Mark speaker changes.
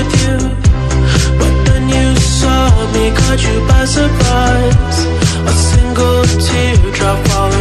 Speaker 1: with you, but then you saw me, caught you by surprise. A single teardrop falling